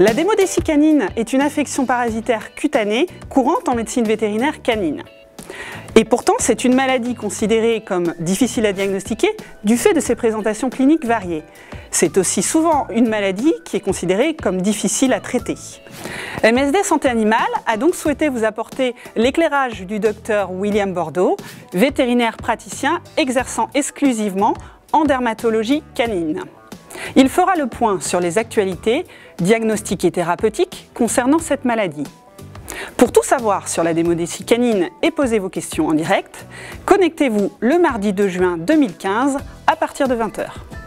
La démodécie canine est une affection parasitaire cutanée courante en médecine vétérinaire canine. Et pourtant, c'est une maladie considérée comme difficile à diagnostiquer du fait de ses présentations cliniques variées. C'est aussi souvent une maladie qui est considérée comme difficile à traiter. MSD Santé Animale a donc souhaité vous apporter l'éclairage du docteur William Bordeaux, vétérinaire praticien exerçant exclusivement en dermatologie canine. Il fera le point sur les actualités diagnostiques et thérapeutiques concernant cette maladie. Pour tout savoir sur la démodécie canine et poser vos questions en direct, connectez-vous le mardi 2 juin 2015 à partir de 20 h.